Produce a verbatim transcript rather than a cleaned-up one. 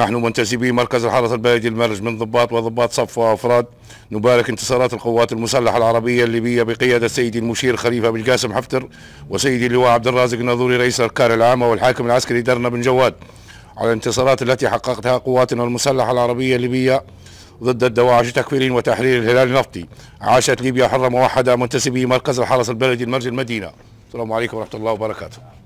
نحن منتسبي مركز الحرس البلدي المرج من ضباط وضباط صف وأفراد نبارك انتصارات القوات المسلحة العربية الليبية بقيادة سيدي المشير خليفة بن قاسم حفتر وسيدي اللواء عبد الرازق الناظوري رئيس الأركان العامة والحاكم العسكري درنا بن جواد على الانتصارات التي حققتها قواتنا المسلحة العربية الليبية ضد الدواعش التكفيريين وتحرير الهلال النفطي. عاشت ليبيا حرة موحدة. منتسبي مركز الحرس البلدي المرج المدينة. السلام عليكم ورحمة الله وبركاته.